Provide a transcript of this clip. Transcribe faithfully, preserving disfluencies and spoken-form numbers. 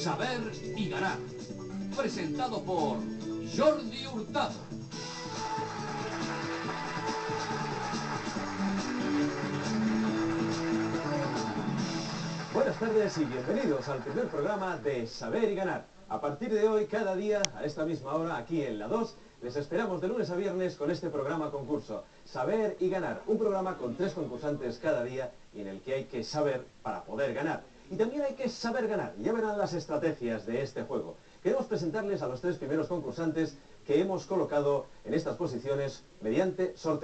Saber y Ganar, presentado por Jordi Hurtado. Buenas tardes y bienvenidos al primer programa de Saber y Ganar. A partir de hoy, cada día, a esta misma hora, aquí en la dos, les esperamos de lunes a viernes con este programa concurso, Saber y Ganar, un programa con tres concursantes cada día y en el que hay que saber para poder ganar. Y también hay que saber ganar, y ya verán las estrategias de este juego. Queremos presentarles a los tres primeros concursantes que hemos colocado en estas posiciones mediante sorteo.